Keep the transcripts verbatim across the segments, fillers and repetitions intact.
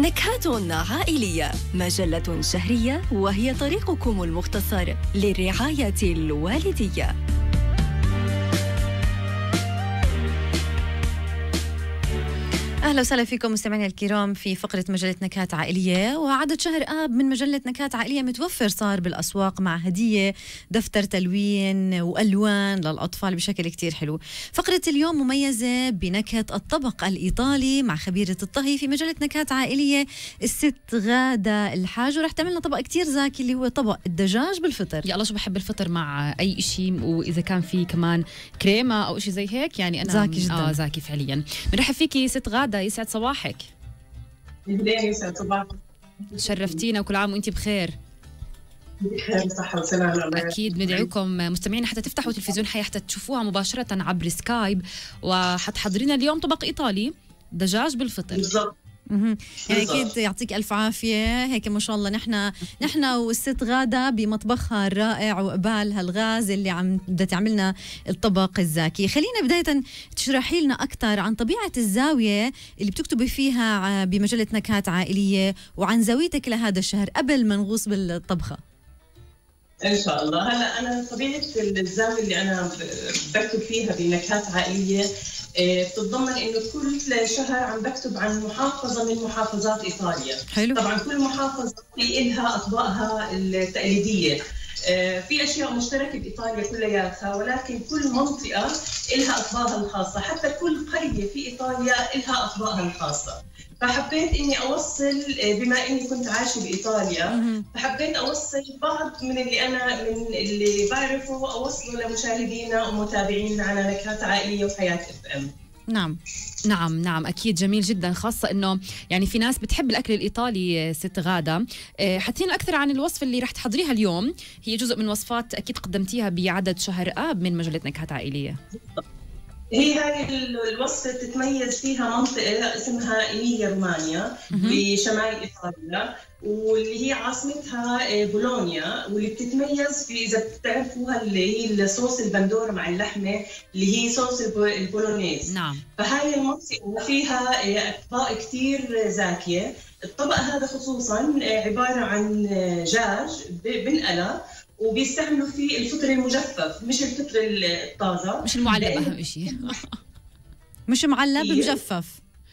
نكهات عائلية، مجلة شهرية وهي طريقكم المختصر للرعاية الوالدية. أهلا وسهلا فيكم مستمعينا الكرام في فقرة مجلة نكهات عائلية. وعدد شهر آب من مجلة نكهات عائلية متوفر صار بالأسواق مع هدية دفتر تلوين وألوان للأطفال بشكل كتير حلو. فقرة اليوم مميزة بنكهة الطبق الإيطالي مع خبيرة الطهي في مجلة نكهات عائلية الست غادة الحاج، ورح تعملنا طبق كتير زاكي اللي هو طبق الدجاج بالفطر. يا الله شو بحب الفطر مع أي شيء، وإذا كان في كمان كريمة أو شيء زي هيك يعني أنا زاكي جدا. آه زاكي فعليا. بنرحب فيكي ست غادة، يسعد صباحك. يسعد صباحك، شرفتينا وكل عام وانت بخير. بخير صحة وسلامة. أكيد بندعوكم مستمعينا حتى تفتحوا تلفزيون حي حتى تشوفوها مباشرة عبر سكايب، وحتحضرينا اليوم طبق إيطالي دجاج بالفطر. بالضبط. اها يعني اكيد يعطيك الف عافيه. هيك ما شاء الله نحن نحن والست غاده بمطبخها الرائع وقبالها الغاز اللي عم بدها تعملنا الطبق الزاكي. خلينا بدايه تشرحي لنا اكثر عن طبيعه الزاويه اللي بتكتبي فيها بمجله نكهات عائليه وعن زاويتك لهذا الشهر قبل ما نغوص بالطبخه. ان شاء الله. هلا انا طبيعه الزاويه اللي انا بكتب فيها بنكهات عائليه بتتضمن انه كل شهر عم بكتب عن محافظه من محافظات ايطاليا. حلو. طبعا كل محافظه في لها اطباقها التقليديه، في اشياء مشتركه بايطاليا كلياتها، ولكن كل منطقه لها اطباقها الخاصه، حتى كل قريه في ايطاليا لها اطباقها الخاصه. فحبيت اني اوصل، بما اني كنت عايشه بايطاليا فحبيت اوصل بعض من اللي انا من اللي بعرفه اوصله لمشاهدينا ومتابعينا على نكهات عائليه وحياه اف ام. نعم نعم نعم أكيد، جميل جدا، خاصة إنه يعني في ناس بتحب الأكل الإيطالي. ست غادة، حتينا أكثر عن الوصفة اللي رح تحضريها اليوم، هي جزء من وصفات أكيد قدمتيها بعدد شهر آب من مجلة نكهات عائلية. هي هاي الوصفة تتميز فيها منطقة اسمها إيميليا رومانيا بشمال إيطاليا، واللي هي عاصمتها بولونيا، واللي بتتميز في إذا بتعرفوها اللي هي الصوص البندورة مع اللحمة اللي هي صوص البولونيز. نعم. فهاي المنطقة فيها أطباق كتير زاكية. الطبق هذا خصوصا عبارة عن دجاج بنقلى، وبيستعملوا فيه الفطر المجفف مش الفطر الطازه، مش المعلب اهم شيء. مش معلب، مجفف.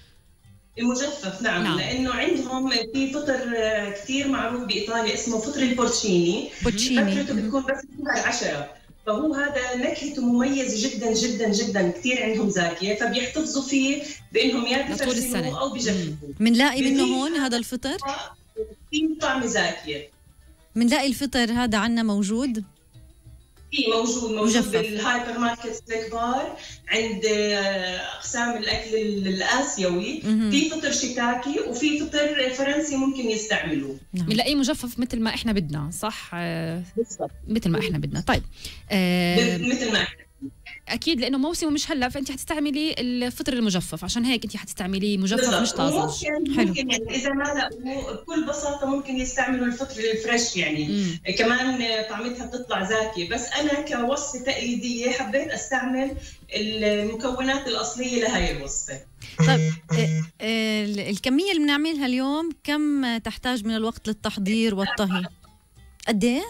المجفف نعم. نعم. لانه عندهم في فطر كثير معروف بايطاليا اسمه فطر البورتشيني. بورتشيني فكرته بتكون بس فيها العشرة، فهو هذا نكهته مميزه جدا جدا جدا، كثير عندهم زاكيه، فبيحتفظوا فيه بانهم يا بيفرزنوه او بيجففوه. بنلاقي منه هون هذا الفطر في طعم زاكيه. بنلاقي الفطر هذا عنا موجود؟ في موجود موجود بالهايبر ماركت الكبار، عند اقسام الاكل الاسيوي. في فطر شيكاكي وفي فطر فرنسي ممكن يستعملوه. بنلاقيه مجفف مثل ما احنا بدنا، صح؟ بالضبط مثل ما احنا بدنا. طيب آه مثل ما احنا اكيد لانه موسمه مش هلا، فانت حتستعملي الفطر المجفف، عشان هيك انت حتستعملي مجفف مش طازج. ممكن حلو. ممكن يعني اذا ما لقوا بكل بساطه ممكن يستعملوا الفطر الفريش يعني. مم. كمان طعمتها بتطلع زاكيه، بس انا كوصفه تقليديه حبيت استعمل المكونات الاصليه لهي الوصفه. طيب الكميه اللي بنعملها اليوم كم تحتاج من الوقت للتحضير والطهي؟ قد ايه؟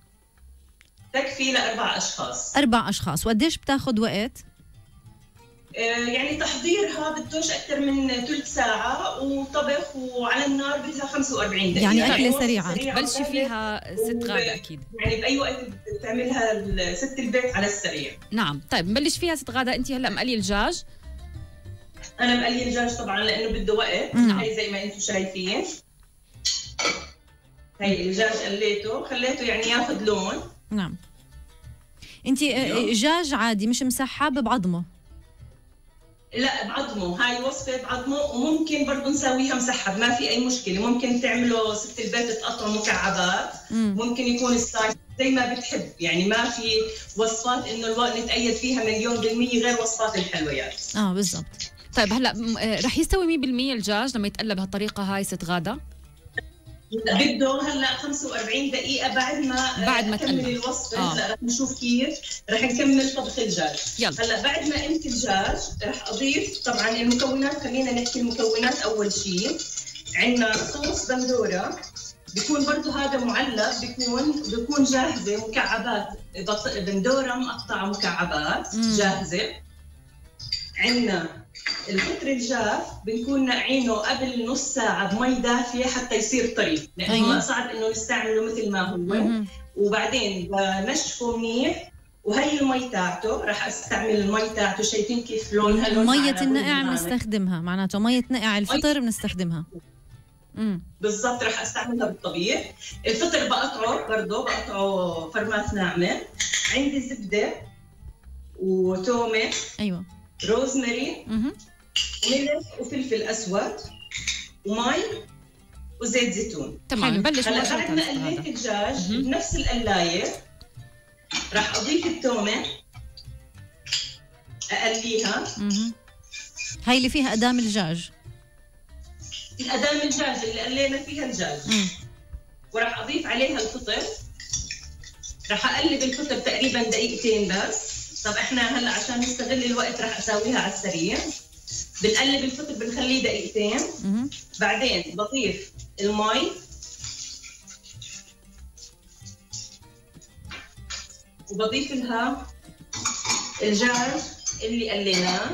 تكفي لأربع أشخاص. أربع أشخاص، وقديش بتاخذ وقت؟ آه يعني تحضيرها بدوش أكثر من ثلث ساعة، وطبخ وعلى النار بدها خمسة وأربعين دقيقة، يعني أكلة سريعة. بلشي فيها ست غادة أكيد، يعني بأي وقت بتعملها ست البيت على السريع. نعم. طيب نبلش فيها ست غادة. أنت هلا مقلي الدجاج؟ أنا مقلي الدجاج طبعا لأنه بده وقت. نعم. هي زي ما أنتم شايفين، هي الدجاج قليته خليته يعني ياخذ لون. نعم. انت دجاج عادي مش مسحب بعظمه؟ لا بعظمه، هاي وصفه بعظمه، وممكن برضه نسويها مسحب، ما في اي مشكله. ممكن تعمله ست البيت تقطعه مكعبات، ممكن يكون ستايل زي ما بتحب يعني. ما في وصفات انه الوقت نتأيد فيها مليون بالمية غير وصفات الحلويات. اه بالضبط. طيب هلا رح يستوي مية بالمية الدجاج لما يتقلى بهالطريقه هاي ست غادة؟ بده هلا خمسة وأربعين دقيقة بعد ما بعد ما نكمل الوصفة. آه. هلا رح نشوف كيف رح نكمل طبخ الدجاج. هلا بعد ما قمت الدجاج رح اضيف طبعا المكونات. خلينا نحكي المكونات اول شيء. عندنا صوص بندورة، بيكون برضه هذا معلب، بيكون بيكون جاهزة مكعبات بندورة مقطعة مكعبات جاهزة. عندنا الفطر الجاف بنكون نقعينه قبل نص ساعة بمي دافية حتى يصير طري، لأنه أيوة. صعب إنه نستعمله مثل ما هو. مم. وبعدين بنشفه منيح، وهي المي تاعته راح استعمل المي تاعته. شايفين كيف لونها؟ لون مية النقع بنستخدمها، معناته مية نقع الفطر بنستخدمها. امم بالضبط، راح استعملها بالطبيخ. الفطر بقطعه برضه، بقطعه فرمات ناعمة. عندي زبدة وتومة، ايوه، روزماري، ملح وفلفل اسود ومي وزيت زيتون. تمام، نبلش. هلا بعد ما قليت الدجاج بنفس القلايه راح اضيف التومه، اقليها. اها، هاي اللي فيها ادام الدجاج، الادام الدجاج اللي قلينا فيها الدجاج. وراح اضيف عليها الفطر. راح اقلب الفطر تقريبا دقيقتين بس. طب احنا هلا عشان نستغل الوقت راح اسويها على السريع. بنقلب الفطر بنخليه دقيقتين. بعدين بضيف المي وبضيف لها الدجاج اللي قليناه.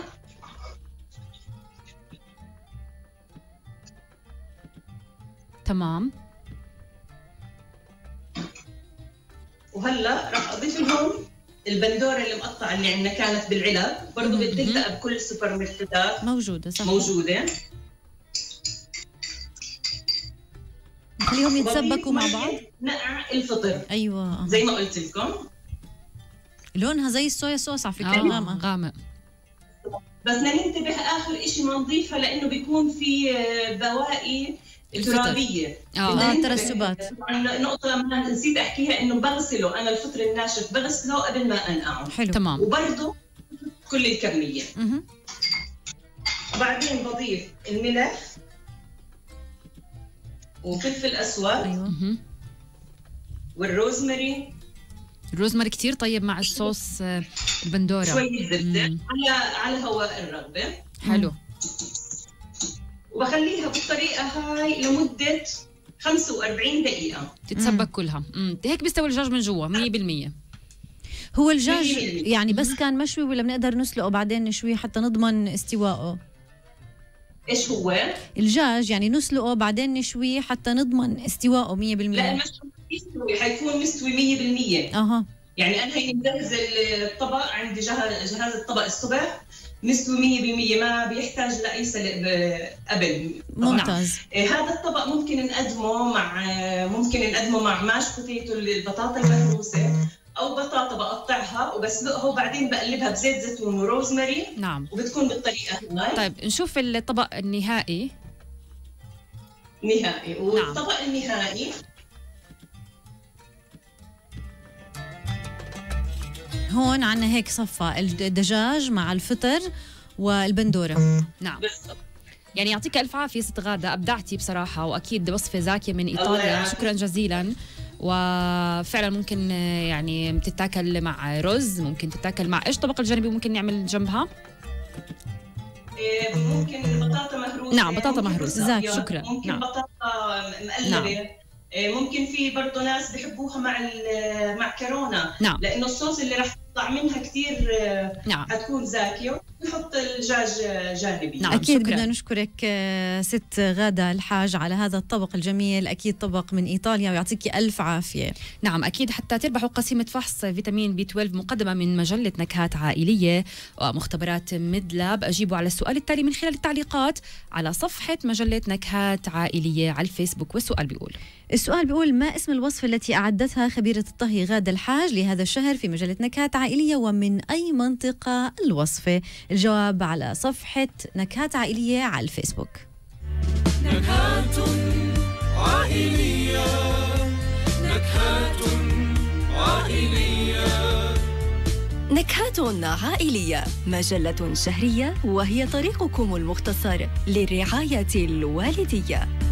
تمام. وهلا راح اضيف لهم البندوره اللي مقطعه اللي عندنا كانت بالعلب، برضه بتلقى بكل السوبر ماركتات موجوده. صح، موجوده. خليهم يتسبكوا مع بعض. نقع الفطر، ايوه زي ما قلت لكم. لونها زي الصويا صوص على فكره، غامق غامق. بس بدنا ننتبه اخر شيء ما نضيفها، لانه بيكون في بواقي ترابيه، اه ترسبات. نقطه ما نسيت احكيها، انه بغسله انا الفطر الناشف، بغسله قبل ما انقعه. حلو، تمام. وبرضه كل الكميه. اها. وبعدين بضيف الملح وفلفل اسود. ايوه. والروزماري. الروزماري كتير طيب مع الصوص البندوره. شويه زبده على على هواء الرغبه. حلو. وبخليها بالطريقه هاي لمده خمسة وأربعين دقيقه تتسبك كلها. امم هيك بيستوي الدجاج من جوا مية بالمية. هو الدجاج يعني بس كان مشوي ولا بنقدر نسلقه بعدين نشويه حتى نضمن استواءه؟ ايش هو؟ الدجاج يعني نسلقه بعدين نشويه حتى نضمن استواءه مية بالمية. لا، المشوي يستوي، حيكون مستوي مية بالمية. اها. يعني انا هي مجهزه الطبق، عندي جهاز جهاز الطبق الصبح مستوي مية بالمية، ما بيحتاج لاي سلق قبل. ممتاز. هذا الطبق ممكن نقدمه مع ممكن نقدمه مع ماش بوتيتو، البطاطا المهروسه، او بطاطا بقطعها وبسلقها وبعدين بقلبها بزيت زيتون وروزماري. نعم. وبتكون بالطريقه هاي. طيب نشوف الطبق النهائي. نهائي. والطبق نعم. النهائي هون عنا هيك صفى الدجاج مع الفطر والبندوره. نعم بالضبط. يعني يعطيك الف عافيه ست غاده، ابدعتي بصراحه، واكيد وصفه زاكيه من ايطاليا. شكرا جزيلا. وفعلا ممكن يعني تتاكل مع رز، ممكن تتاكل مع ايش طبق الجانبي ممكن نعمل جنبها؟ ممكن بطاطا مهروسه. نعم بطاطا مهروسه. زاك. شكرا. ممكن نعم. بطاطا مقلبه. نعم. ممكن في برضه ناس بيحبوها مع المعكرونه. نعم. لانه الصوص اللي راح يطلع منها كثير نعم. حتكون زاكيه، ونحط الدجاج جانبي. نعم. اكيد بدنا نشكرك ست غاده الحاج على هذا الطبق الجميل، اكيد طبق من ايطاليا، ويعطيكي الف عافيه. نعم اكيد. حتى تربحوا قسيمه فحص فيتامين بي اثناشر مقدمه من مجله نكهات عائليه ومختبرات ميدلاب. اجيبوا على السؤال التالي من خلال التعليقات على صفحه مجله نكهات عائليه على الفيسبوك. والسؤال بيقول السؤال بيقول ما اسم الوصفة التي أعدتها خبيرة الطهي غادة الحاج لهذا الشهر في مجلة نكهات عائلية، ومن أي منطقة الوصفة؟ الجواب على صفحة نكهات عائلية على الفيسبوك. نكهات عائلية، نكهات عائلية. نكهات عائلية مجلة شهرية، وهي طريقكم المختصر للرعاية الوالدية.